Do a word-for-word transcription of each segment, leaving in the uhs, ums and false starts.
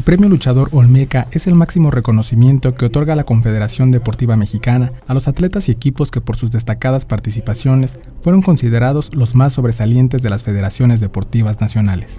Premio Luchador Olmeca es el máximo reconocimiento que otorga la Confederación Deportiva Mexicana a los atletas y equipos que por sus destacadas participaciones fueron considerados los más sobresalientes de las federaciones deportivas nacionales.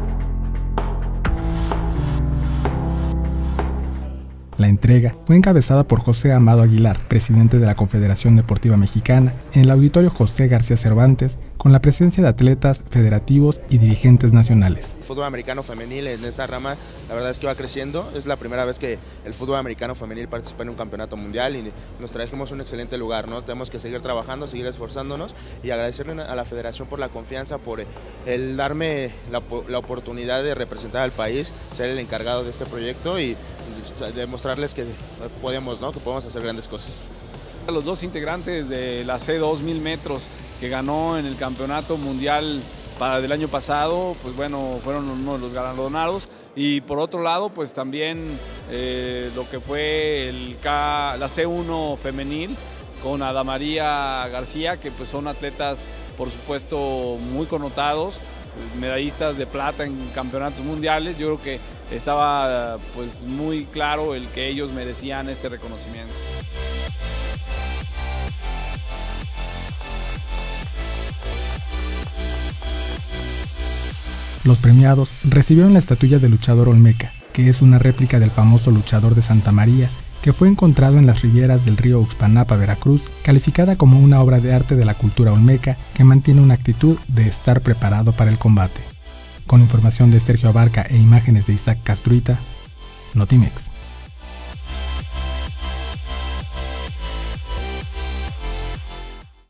La entrega fue encabezada por José Amado Aguilar, presidente de la Confederación Deportiva Mexicana, en el Auditorio José García Cervantes, con la presencia de atletas, federativos y dirigentes nacionales. El fútbol americano femenil en esta rama, la verdad es que va creciendo. Es la primera vez que el fútbol americano femenil participa en un campeonato mundial y nos trajimos un excelente lugar, ¿no? Tenemos que seguir trabajando, seguir esforzándonos y agradecerle a la federación por la confianza, por el darme la, la oportunidad de representar al país, ser el encargado de este proyecto y demostrarles que podemos, ¿no? Que podemos hacer grandes cosas. Los dos integrantes de la C dos mil metros que ganó en el campeonato mundial para del año pasado, pues bueno, fueron uno de los galardonados. Y por otro lado, pues también eh, lo que fue el K, la C uno femenil con Adamaría García, que pues son atletas, por supuesto, muy connotados, medallistas de plata en campeonatos mundiales. Yo creo que estaba pues muy claro el que ellos merecían este reconocimiento. Los premiados recibieron la estatuilla de luchador Olmeca, que es una réplica del famoso luchador de Santa María, que fue encontrado en las riberas del río Uxpanapa, Veracruz, calificada como una obra de arte de la cultura olmeca que mantiene una actitud de estar preparado para el combate. Con información de Sergio Abarca e imágenes de Isaac Castruita, Notimex.